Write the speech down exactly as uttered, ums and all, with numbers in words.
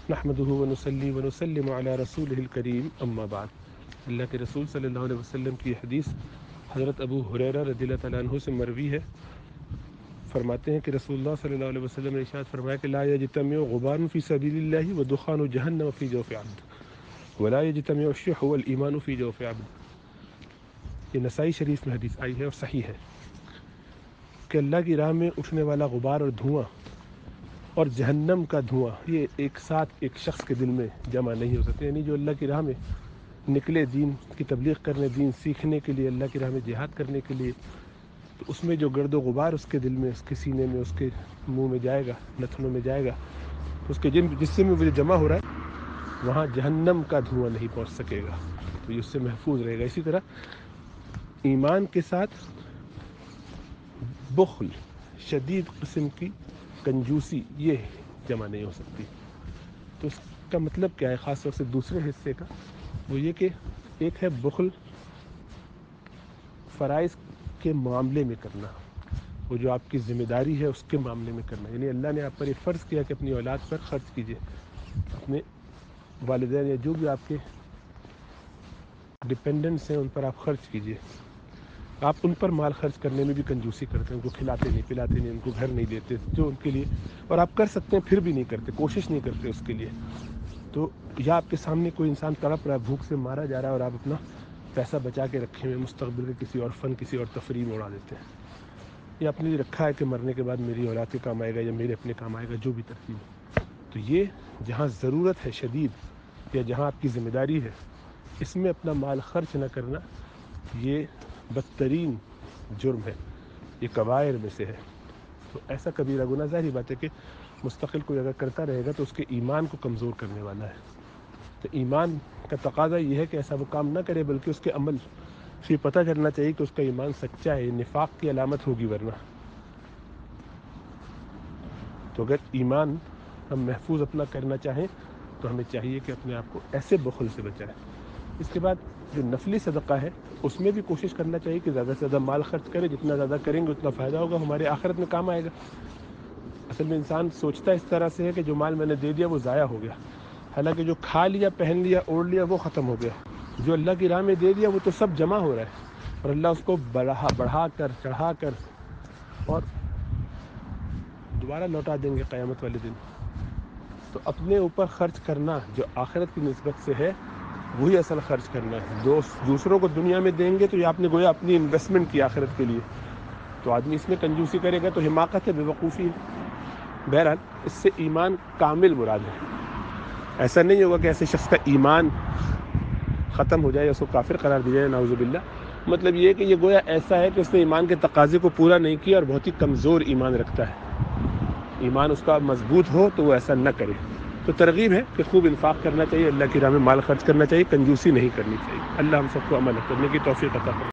نحمده ونصلي ونسلم علی رسولہ الکریم اما بعد۔ اللہ کے رسول صلی اللہ علیہ وسلم کی حدیث حضرت ابو ہریرہ رضی اللہ تعالیٰ عنہ سے مروی ہے، فرماتے ہیں کہ رسول اللہ صلی اللہ علیہ وسلم نے ارشاد فرمایا کہ لا یجتمع غبار فی سبیل اللہ ودخان جہنم فی جوف عبد ولا یجتمع الشح والایمان فی جوف عبد۔ یہ نسائی شریف میں حدیث آئی ہے اور صحیح ہے کہ اللہ کی راہ میں اٹھنے والا غبار اور دھواں اور جہنم کا دھواں یہ ایک ساتھ ایک شخص کے دل میں جمع نہیں ہو سکتے۔ یعنی جو اللہ کی راہ میں نکلے دین کی تبلیغ کرنے، دین سیکھنے کے لیے، اللہ کی راہ میں جہاد کرنے کے لیے، تو اس میں جو گرد و غبار اس کے دل میں، اس کے سینے میں، اس کے منہ میں جائے گا، نتنوں میں جائے گا، تو اس کے جسم میں وہ جمع ہو رہا ہے وہاں جہنم کا دھواں نہیں پہنچ سکے گا، تو یہ اس سے محفوظ رہے گا۔ اسی طرح ایمان کے ساتھ بخل، شدید قسم کی کنجوسی یہ جمع نہیں ہو سکتی۔ تو اس کا مطلب کیا ہے خاص طور سے دوسرے حصے کا؟ وہ یہ کہ ایک ہے بخل فرائض کے معاملے میں کرنا، وہ جو آپ کی ذمہ داری ہے اس کے معاملے میں کرنا، یعنی اللہ نے آپ پر ایک فرض کیا کہ اپنی اولاد پر خرچ کیجیے، اپنے والدین یا جو بھی آپ کے ڈپینڈنٹس ہیں ان پر آپ خرچ کیجیے۔ آپ ان پر مال خرچ کرنے میں بھی کنجوسی کرتے ہیں، ان کو کھلاتے نہیں، پلاتے نہیں، ان کو گھر نہیں دیتے جو ان کے لیے، اور آپ کر سکتے ہیں پھر بھی نہیں کرتے، کوشش نہیں کرتے اس کے لیے۔ تو یا آپ کے سامنے کوئی انسان تڑپ رہا ہے، بھوک سے مارا جا رہا ہے، اور آپ اپنا پیسہ بچا کے رکھے ہوئے مستقبل کے کسی اور فن، کسی اور تفریح میں اڑا دیتے ہیں، یا اپنے لیے رکھا ہے کہ مرنے کے بعد میری اولاد کے کام آئے گا یا میرے اپنے کام آئے گا، جو بھی ترتیب ہے۔ تو یہ جہاں ضرورت ہے شدید یا جہاں آپ کی ذمہ داری ہے اس میں اپنا مال خرچ نہ کرنا، یہ بدترین جرم ہے، یہ کبائر میں سے ہے۔ تو ایسا کبیرہ گناہ ظاہری بات ہے کہ مستقل کوئی اگر کرتا رہے گا تو اس کے ایمان کو کمزور کرنے والا ہے۔ تو ایمان کا تقاضا یہ ہے کہ ایسا وہ کام نہ کرے، بلکہ اس کے عمل سے پتہ چلنا چاہیے کہ اس کا ایمان سچا ہے، نفاق کی علامت ہوگی ورنہ۔ تو اگر ایمان ہم محفوظ اپنا کرنا چاہیں تو ہمیں چاہیے کہ اپنے آپ کو ایسے بخل سے بچائیں۔ اس کے بعد جو نفلی صدقہ ہے اس میں بھی کوشش کرنا چاہیے کہ زیادہ سے زیادہ مال خرچ کریں، جتنا زیادہ کریں گے اتنا فائدہ ہوگا، ہمارے آخرت میں کام آئے گا۔ اصل میں انسان سوچتا اس طرح سے ہے کہ جو مال میں نے دے دیا وہ ضائع ہو گیا، حالانکہ جو کھا لیا، پہن لیا، اوڑھ لیا وہ ختم ہو گیا، جو اللہ کی راہ میں دے دیا وہ تو سب جمع ہو رہا ہے، اور اللہ اس کو بڑھا بڑھا کر، چڑھا کر اور دوبارہ لوٹا دیں گے قیامت والے دن۔ تو اپنے اوپر خرچ کرنا جو آخرت کی نسبت سے ہے وہی اصل خرچ کرنا ہے۔ دوست دوسروں کو دنیا میں دیں گے تو یہ آپ نے گویا اپنی انویسٹمنٹ کی آخرت کے لیے، تو آدمی اس میں کنجوسی کرے گا تو حماقت ہے، بے وقوفی ہے۔ بہرحال اس سے ایمان کامل مراد ہے، ایسا نہیں ہوگا کہ ایسے شخص کا ایمان ختم ہو جائے یا اس کو کافر قرار دیا جائے، نعوذ باللہ۔ مطلب یہ ہے کہ یہ گویا ایسا ہے کہ اس نے ایمان کے تقاضے کو پورا نہیں کیا اور بہت ہی کمزور ایمان رکھتا ہے۔ ایمان اس کا مضبوط ہو تو وہ ایسا نہ کرے۔ تو ترغیب ہے کہ خوب انفاق کرنا چاہیے، اللہ کی راہ میں مال خرچ کرنا چاہیے، کنجوسی نہیں کرنی چاہیے۔ اللہ ہم سب کو عمل کرنے کی توفیق عطا فرمائے۔